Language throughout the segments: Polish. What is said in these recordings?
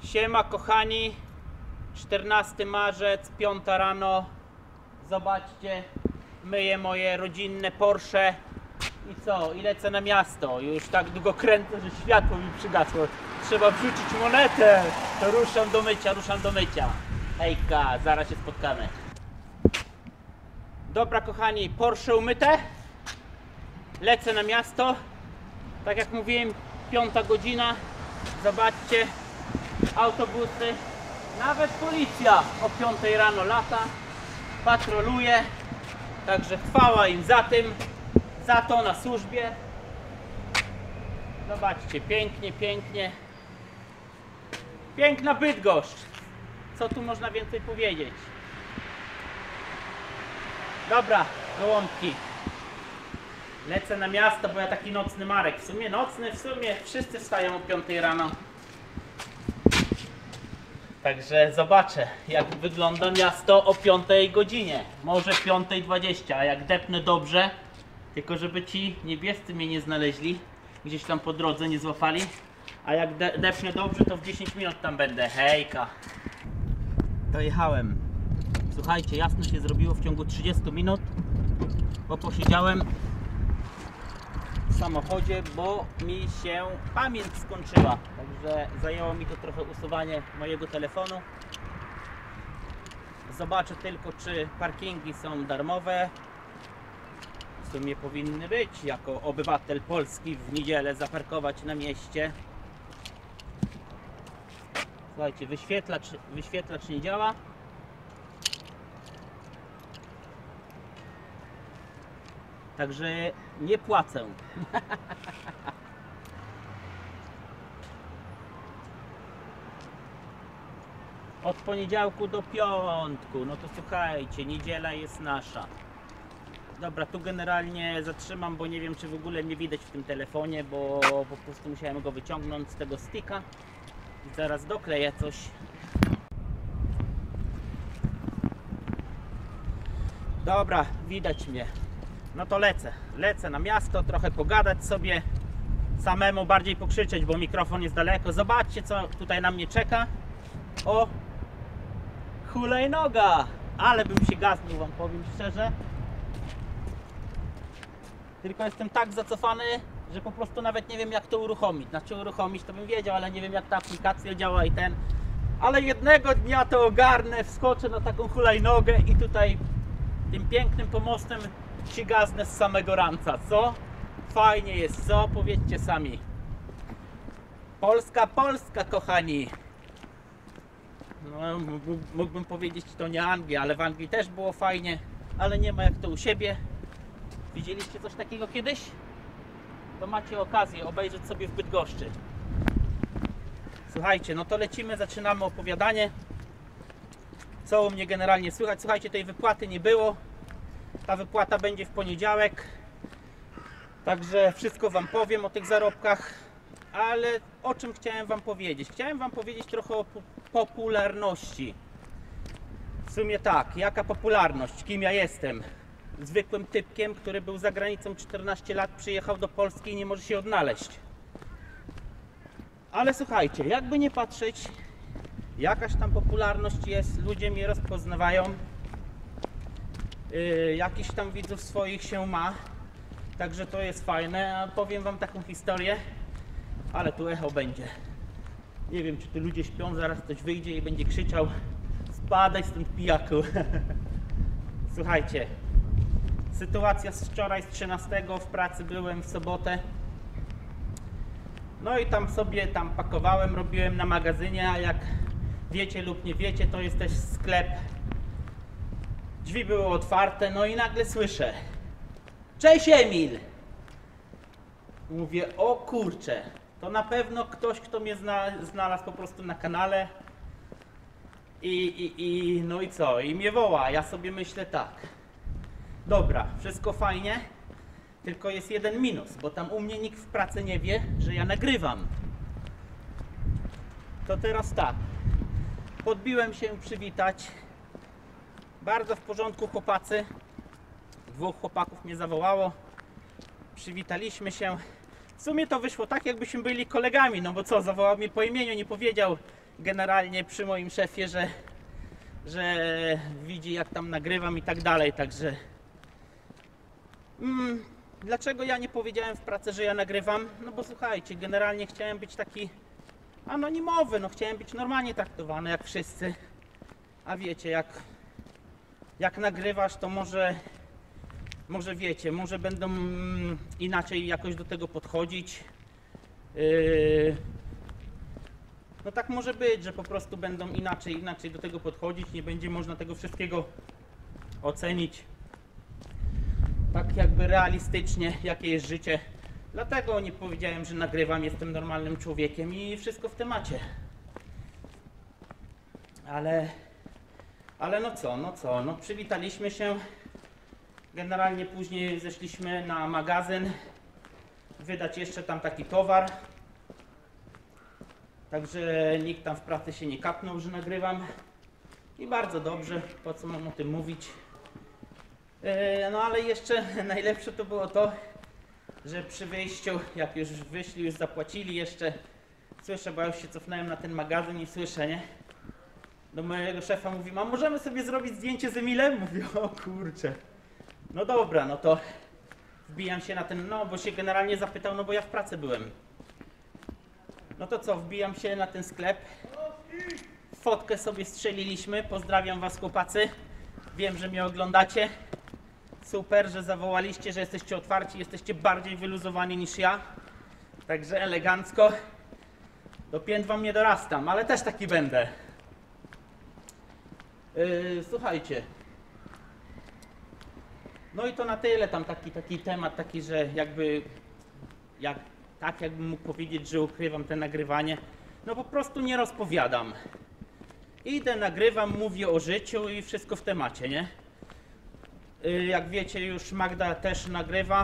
Siema kochani, 14 marzec, 5 rano. Zobaczcie, myję moje rodzinne Porsche i co? I lecę na miasto. Już tak długo kręcę, że światło mi przygasło. Trzeba wrzucić monetę. To ruszam do mycia. Hejka, zaraz się spotkamy. Dobra kochani, Porsche umyte. Lecę na miasto. Tak jak mówiłem, 5 godzina. Zobaczcie, autobusy, nawet policja o 5 rano lata, patroluje. Także chwała im za to na służbie. Zobaczcie, pięknie, pięknie. Piękna Bydgoszcz. Co tu można więcej powiedzieć? Dobra, gołąbki. Lecę na miasto, bo ja taki nocny Marek. W sumie wszyscy wstają o 5 rano. Także zobaczę, jak wygląda miasto o 5 godzinie. Może 5:20, a jak depnę dobrze, tylko żeby ci niebiescy mnie nie znaleźli, gdzieś tam po drodze nie złapali. A jak depnę dobrze, to w 10 minut tam będę. Hejka. Dojechałem. Słuchajcie, jasno się zrobiło w ciągu 30 minut, bo posiedziałem w samochodzie, bo mi się pamięć skończyła. Także zajęło mi to trochę usuwanie mojego telefonu. Zobaczę tylko, czy parkingi są darmowe. W sumie powinny być, jako obywatel Polski w niedzielę zaparkować na mieście. Słuchajcie, wyświetlacz nie działa. Także nie płacę. Od poniedziałku do piątku. No to słuchajcie, niedziela jest nasza. Dobra, tu generalnie zatrzymam, bo nie wiem, czy w ogóle mnie widać w tym telefonie, bo po prostu musiałem go wyciągnąć z tego sticka i zaraz dokleję coś. Dobra, widać mnie. No to lecę na miasto, trochę pogadać sobie, samemu bardziej pokrzyczeć, bo mikrofon jest daleko. Zobaczcie, co tutaj na mnie czeka. O, hulajnoga! Ale bym się gaznął, wam powiem szczerze. Tylko jestem tak zacofany, że po prostu nawet nie wiem, jak to uruchomić. Znaczy uruchomić to bym wiedział, ale nie wiem, jak ta aplikacja działa i ten. Ale jednego dnia to ogarnę, wskoczę na taką hulajnogę i tutaj tym pięknym pomostem się gaznę z samego ranca, co? Fajnie jest, co? Powiedzcie sami. Polska, Polska, kochani. No, mógłbym powiedzieć, to nie Anglia, ale w Anglii też było fajnie, ale nie ma jak to u siebie. Widzieliście coś takiego kiedyś? To macie okazję obejrzeć sobie w Bydgoszczy. Słuchajcie, no to lecimy, zaczynamy opowiadanie. Co u mnie generalnie słychać? Słuchajcie, tej wypłaty nie było. Ta wypłata będzie w poniedziałek. Także wszystko wam powiem o tych zarobkach. Ale o czym chciałem wam powiedzieć? Chciałem wam powiedzieć trochę o popularności. W sumie tak, jaka popularność? Kim ja jestem? Zwykłym typkiem, który był za granicą 14 lat, przyjechał do Polski i nie może się odnaleźć. Ale słuchajcie, jakby nie patrzeć, jakaś tam popularność jest, ludzie mnie rozpoznawają, jakiś tam widzów swoich się ma, także to jest fajne. A powiem wam taką historię, ale tu echo będzie. Nie wiem, czy tu ludzie śpią, zaraz ktoś wyjdzie i będzie krzyczał: spadaj stąd, pijaku. Słuchajcie, sytuacja z wczoraj, z 13, w pracy byłem w sobotę. No i tam sobie pakowałem, robiłem na magazynie, a jak wiecie lub nie wiecie, to jest też sklep. Drzwi były otwarte, no i nagle słyszę: cześć Emil! Mówię: o kurczę, to na pewno ktoś, kto mnie znalazł po prostu na kanale. No i co? I mnie woła. Ja sobie myślę tak: dobra, wszystko fajnie, tylko jest jeden minus, bo tam u mnie nikt w pracy nie wie, że ja nagrywam. To teraz tak, podbiłem się przywitać. Bardzo w porządku chłopacy. 2 chłopaków mnie zawołało. Przywitaliśmy się. W sumie to wyszło tak, jakbyśmy byli kolegami, no bo co, zawołał mnie po imieniu, nie powiedział generalnie przy moim szefie, że widzi jak tam nagrywam i tak dalej, także dlaczego ja nie powiedziałem w pracy, że ja nagrywam? No bo słuchajcie, generalnie chciałem być taki anonimowy, no chciałem być normalnie traktowany jak wszyscy, a wiecie, jak nagrywasz, to może wiecie, może będą inaczej jakoś do tego podchodzić. No tak może być, że po prostu będą inaczej do tego podchodzić, nie będzie można tego wszystkiego ocenić tak jakby realistycznie, jakie jest życie. Dlatego nie powiedziałem, że nagrywam, jestem normalnym człowiekiem i wszystko w temacie. Ale no co, no przywitaliśmy się. Generalnie później zeszliśmy na magazyn, wydać jeszcze tam taki towar. Także nikt tam w pracy się nie kapnął, że nagrywam. I bardzo dobrze, po co mam o tym mówić. No ale jeszcze najlepsze to było to, że przy wyjściu, jak już wyszli, już zapłacili, jeszcze słyszę, bo ja już się cofnąłem na ten magazyn i słyszę, nie? Do mojego szefa mówi, a możemy sobie zrobić zdjęcie z Emilem? Mówię, o kurczę. No dobra, no to wbijam się na ten, no bo się generalnie zapytał, no bo ja w pracy byłem. No to co, wbijam się na ten sklep. Fotkę sobie strzeliliśmy, pozdrawiam was chłopacy. Wiem, że mnie oglądacie. Super, że zawołaliście, że jesteście otwarci, jesteście bardziej wyluzowani niż ja. Także elegancko. Do pięt wam nie dorastam, ale też taki będę. Słuchajcie. No i to na tyle, tam taki temat, taki, że jakbym mógł powiedzieć, że ukrywam te nagrywanie. No po prostu nie rozpowiadam. Idę, nagrywam, mówię o życiu i wszystko w temacie, nie? Jak wiecie, już Magda też nagrywa,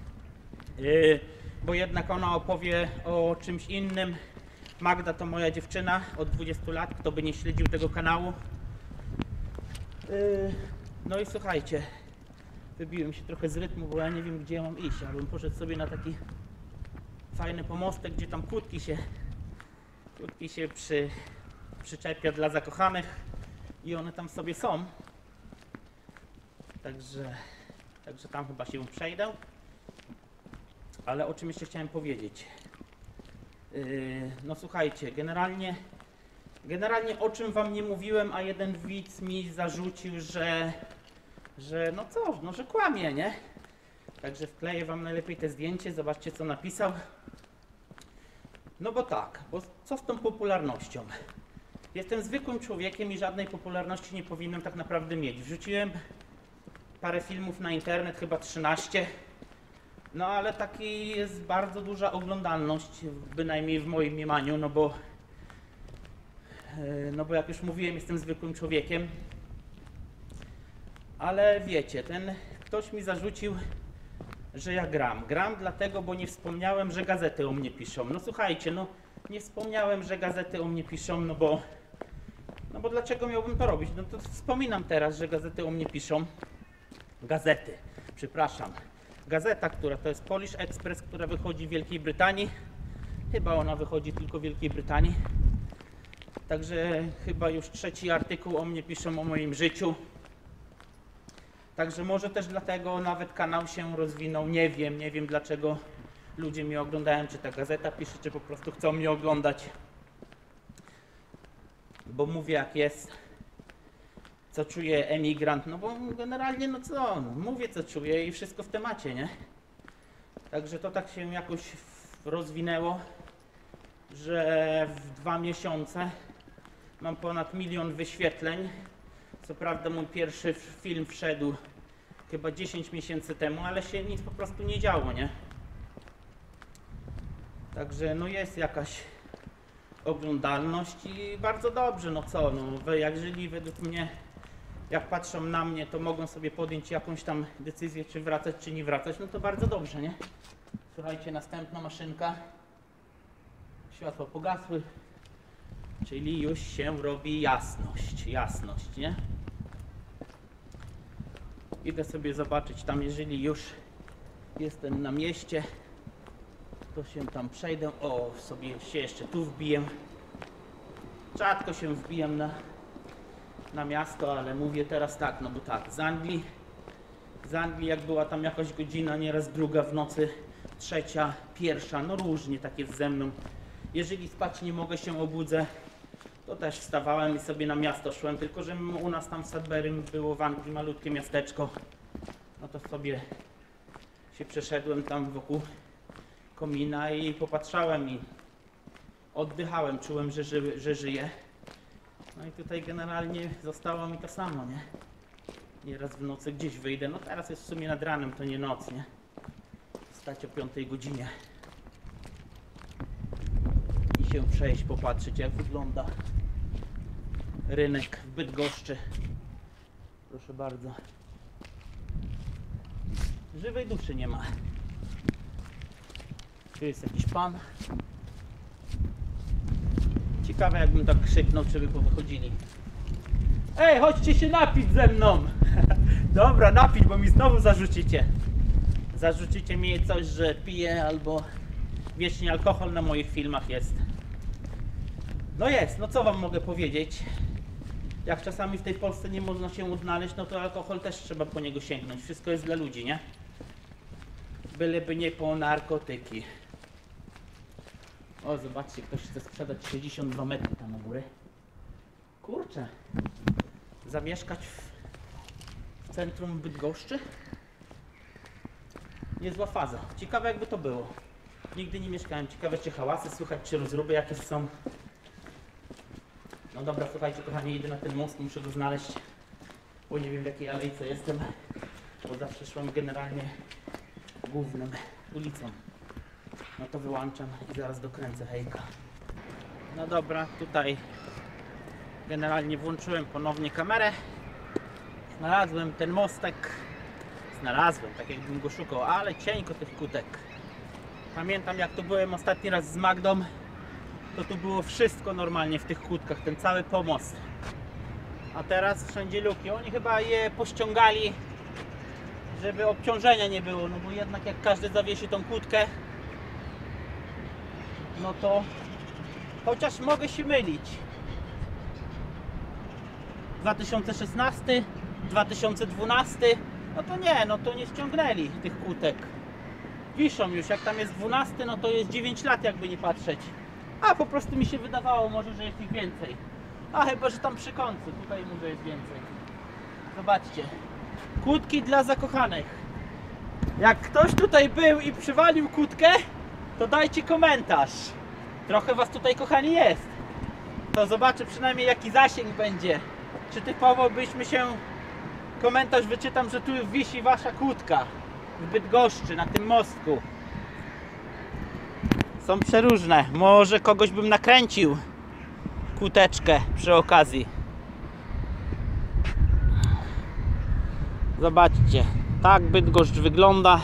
bo jednak ona opowie o czymś innym. Magda to moja dziewczyna od 20 lat, kto by nie śledził tego kanału. No i słuchajcie, wybiłem się trochę z rytmu, bo ja nie wiem, gdzie ja mam iść, ale bym poszedł sobie na taki fajny pomostek, gdzie tam kłódki się przyczepia dla zakochanych i one tam sobie są. Także tam chyba się przejdę. Ale o czym jeszcze chciałem powiedzieć? No słuchajcie, generalnie o czym wam nie mówiłem, a jeden widz mi zarzucił, że no co, no że kłamie, nie? Także wkleję wam najlepiej te zdjęcie, zobaczcie co napisał. No bo tak, bo co z tą popularnością? Jestem zwykłym człowiekiem i żadnej popularności nie powinienem tak naprawdę mieć. Wrzuciłem parę filmów na internet, chyba 13. No ale taki jest bardzo duża oglądalność, bynajmniej w moim mniemaniu, no bo jak już mówiłem, jestem zwykłym człowiekiem. Ale wiecie, ktoś mi zarzucił, że ja gram. Gram dlatego, bo nie wspomniałem, że gazety o mnie piszą. No słuchajcie, no nie wspomniałem, że gazety o mnie piszą, no bo dlaczego miałbym to robić? No to wspominam teraz, że gazety o mnie piszą. Gazety, przepraszam. Gazeta, która to jest Polish Express, która wychodzi w Wielkiej Brytanii. Chyba ona wychodzi tylko w Wielkiej Brytanii. Także chyba już 3. artykuł o mnie piszą, o moim życiu. Także może też dlatego nawet kanał się rozwinął. Nie wiem dlaczego ludzie mnie oglądają, czy ta gazeta pisze, czy po prostu chcą mnie oglądać. Bo mówię jak jest, co czuje emigrant, no bo generalnie no co, no, mówię co czuję i wszystko w temacie, nie? Także to tak się jakoś rozwinęło, że w 2 miesiące mam ponad 1 000 000 wyświetleń. Co prawda mój pierwszy film wszedł chyba 10 miesięcy temu, ale się nic po prostu nie działo, nie? Także no jest jakaś oglądalność i bardzo dobrze, no co, no jeżeli według mnie, jak patrzą na mnie, to mogą sobie podjąć jakąś tam decyzję, czy wracać, czy nie wracać, no to bardzo dobrze, nie? Słuchajcie, następna maszynka, światła pogasły, czyli już się robi jasność, nie? Idę sobie zobaczyć tam, jeżeli już jestem na mieście, to się tam przejdę. O, sobie się jeszcze tu wbiję. rzadko się wbijam na miasto, ale mówię teraz tak, no bo tak, z Anglii jak była tam jakaś godzina, nieraz druga w nocy, trzecia, pierwsza, no różnie tak jest ze mną. Jeżeli spać nie mogę, się obudzę, to też wstawałem i sobie na miasto szłem, tylko że u nas tam w Sudbury było w Anglii malutkie miasteczko, no to sobie się przeszedłem tam wokół komina i popatrzałem i oddychałem, czułem, że żyję. No i tutaj generalnie zostało mi to samo, nie? Nieraz w nocy gdzieś wyjdę, no teraz jest w sumie nad ranem, to nie noc, nie? Wstać o 5 godzinie i się przejść, popatrzeć jak wygląda rynek w Bydgoszczy. Proszę bardzo. Żywej duszy nie ma. Tu jest jakiś pan. Ciekawe jakbym tak krzyknął, czy by powychodzili. Ej, chodźcie się napić ze mną! Dobra, napić, bo mi znowu zarzucicie. Zarzucicie mi coś, że piję, albo wiecznie alkohol na moich filmach jest. No jest, no co wam mogę powiedzieć? Jak czasami w tej Polsce nie można się odnaleźć, no to alkohol też trzeba po niego sięgnąć. Wszystko jest dla ludzi, nie? Byleby nie po narkotyki. O, zobaczcie, ktoś chce sprzedać 62 metry tam na górę. Kurczę. Zamieszkać w centrum Bydgoszczy? Niezła faza. Ciekawe jakby to było. Nigdy nie mieszkałem. Ciekawe czy hałasy słychać, czy rozruby jakieś są. No dobra, słuchajcie kochani, idę na ten most, muszę go znaleźć. Bo nie wiem w jakiej alejce jestem. Bo zawsze szłem generalnie głównym ulicą. No to wyłączam i zaraz dokręcę, hejka. No dobra, tutaj generalnie włączyłem ponownie kamerę. Znalazłem ten mostek. Znalazłem, tak jakbym go szukał, ale cienko tych kutek. Pamiętam jak tu byłem ostatni raz z Magdą, to tu było wszystko normalnie w tych kłódkach, ten cały pomost. A teraz wszędzie luki. Oni chyba je pościągali, żeby obciążenia nie było, no bo jednak jak każdy zawiesi tą kłódkę, no to chociaż mogę się mylić. 2016, 2012, no to nie, no to nie ściągnęli tych kłódek. Wiszą już, jak tam jest 12, no to jest 9 lat jakby nie patrzeć. A po prostu mi się wydawało może, że jest ich więcej. A chyba, że tam przy końcu, tutaj może jest więcej. Zobaczcie. Kłódki dla zakochanych. Jak ktoś tutaj był i przywalił kłódkę, to dajcie komentarz. Trochę was tutaj kochani jest. To zobaczę przynajmniej jaki zasięg będzie. Czy typowo byśmy się... Komentarz wyczytam, że tu wisi wasza kłódka. W Bydgoszczy, na tym mostku. Są przeróżne. Może kogoś bym nakręcił kłódeczkę przy okazji. Zobaczcie, tak Bydgoszcz wygląda.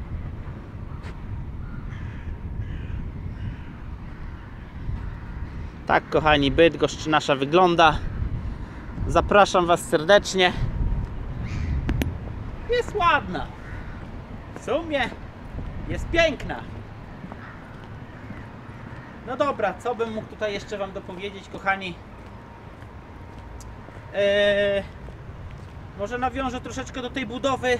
Tak kochani, Bydgoszcz nasza wygląda. Zapraszam was serdecznie. Jest ładna. W sumie jest piękna. No dobra, co bym mógł tutaj jeszcze wam dopowiedzieć, kochani? Może nawiążę troszeczkę do tej budowy.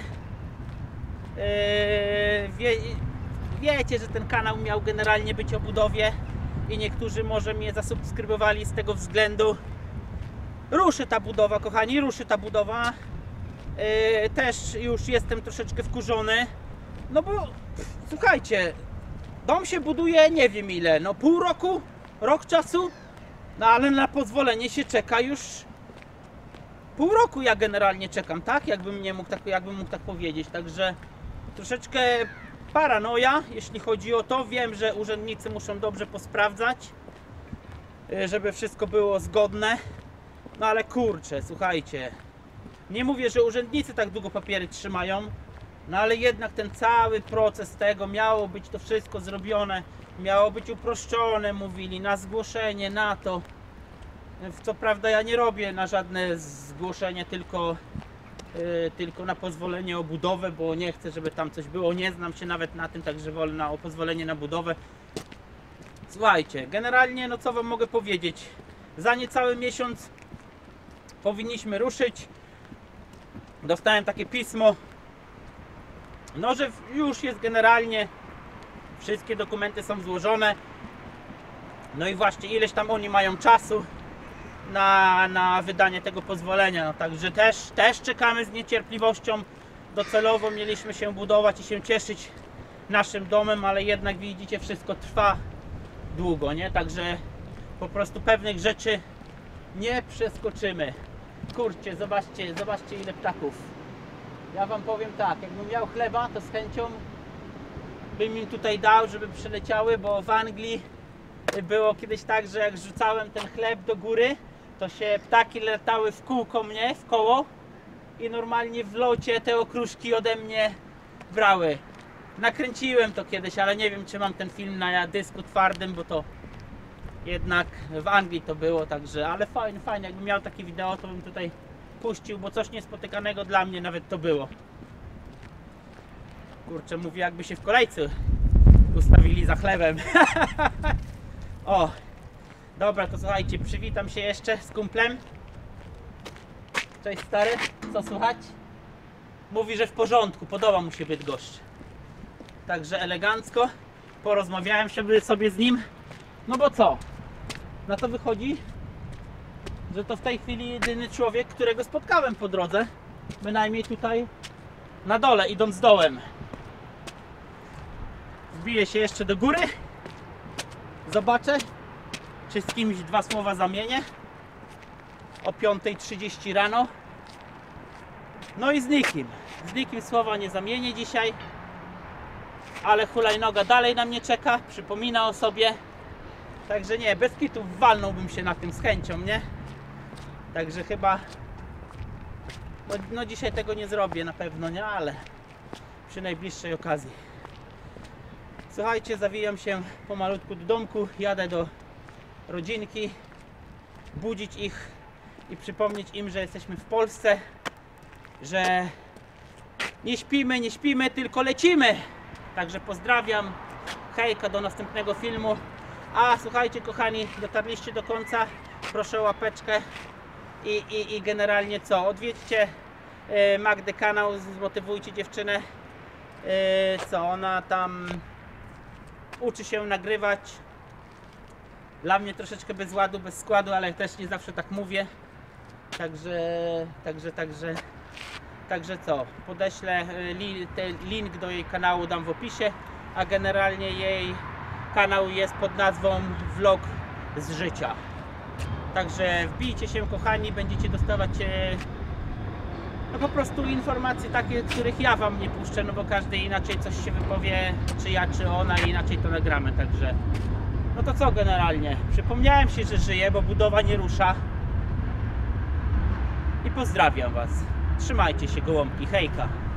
Wiecie, że ten kanał miał generalnie być o budowie i niektórzy może mnie zasubskrybowali z tego względu. Ruszy ta budowa, kochani, ruszy ta budowa. Też już jestem troszeczkę wkurzony. No bo słuchajcie, dom się buduje nie wiem ile, no pół roku, rok czasu, no ale na pozwolenie się czeka już pół roku. Ja generalnie czekam, tak? Jakbym mógł tak powiedzieć. Także troszeczkę paranoja, jeśli chodzi o to. Wiem, że urzędnicy muszą dobrze posprawdzać, żeby wszystko było zgodne. No ale kurczę, słuchajcie, nie mówię, że urzędnicy tak długo papiery trzymają, no ale jednak ten cały proces tego, miało być to wszystko zrobione, miało być uproszczone, mówili, na zgłoszenie, na to. Co prawda ja nie robię na żadne zgłoszenie, tylko na pozwolenie o budowę, bo nie chcę, żeby tam coś było, nie znam się nawet na tym, także wolę o pozwolenie na budowę. Słuchajcie, generalnie no co wam mogę powiedzieć, Za niecały miesiąc powinniśmy ruszyć. Dostałem takie pismo, no że już jest generalnie, wszystkie dokumenty są złożone. No i właśnie ileś tam oni mają czasu na wydanie tego pozwolenia. No także też czekamy z niecierpliwością. Docelowo mieliśmy się budować i się cieszyć naszym domem, ale jednak widzicie, wszystko trwa długo, nie? Także po prostu pewnych rzeczy nie przeskoczymy. Kurczę, zobaczcie ile ptaków. Ja wam powiem tak, jakbym miał chleba, to z chęcią bym im tutaj dał, żeby przyleciały, bo w Anglii było kiedyś tak, że jak rzucałem ten chleb do góry, to się ptaki latały w kółko mnie, w koło i normalnie w locie te okruszki ode mnie brały. Nakręciłem to kiedyś, ale nie wiem, czy mam ten film na dysku twardym, bo to jednak w Anglii to było, także, ale fajnie, jakbym miał takie wideo, to bym tutaj puścił, bo coś niespotykanego dla mnie nawet to było. Kurczę, mówię, jakby się w kolejce ustawili za chlebem. O, dobra, to słuchajcie, przywitam się jeszcze z kumplem. Cześć stary, co słychać? Mówi, że w porządku, podoba mu się Bydgoszcz. Także elegancko porozmawiałem sobie z nim. No bo co? Na to wychodzi, że to w tej chwili jedyny człowiek, którego spotkałem po drodze. Bynajmniej tutaj na dole, idąc dołem. Wbiję się jeszcze do góry. Zobaczę, czy z kimś dwa słowa zamienię. O 5:30 rano. No i z nikim słowa nie zamienię dzisiaj. Ale hulajnoga dalej na mnie czeka, przypomina o sobie. Także nie, bez kitów walnąłbym się na tym z chęcią, nie? Także chyba no dzisiaj tego nie zrobię na pewno, nie? Ale przy najbliższej okazji. Słuchajcie, zawijam się pomalutku do domku, jadę do rodzinki, budzić ich i przypomnieć im, że jesteśmy w Polsce, że nie śpimy, tylko lecimy. Także pozdrawiam, hejka, do następnego filmu. A słuchajcie kochani, dotarliście do końca, proszę o łapeczkę i generalnie co, odwiedźcie Magdę kanał, zmotywujcie dziewczynę, co ona tam uczy się nagrywać. Dla mnie troszeczkę bez ładu, bez składu, ale też nie zawsze tak mówię. Także co, podeślę link do jej kanału, dam w opisie, a generalnie jej kanał jest pod nazwą Vlog z życia. Także wbijcie się kochani, będziecie dostawać no po prostu informacje takie, których ja wam nie puszczę, no bo każdy inaczej coś się wypowie, czy ja, czy ona, i inaczej to nagramy, także no to co generalnie, przypomniałem się, że żyję, bo budowa nie rusza i pozdrawiam was, trzymajcie się gołąbki, hejka.